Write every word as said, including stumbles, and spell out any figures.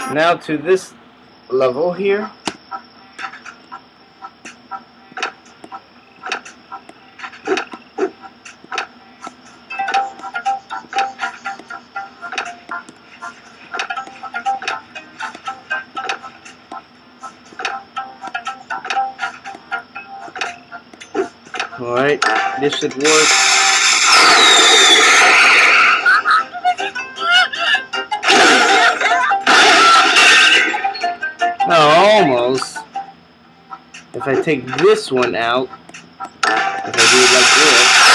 Now to this level here. Alright, this should work. Oh, almost. If I take this one out, if I do it like this.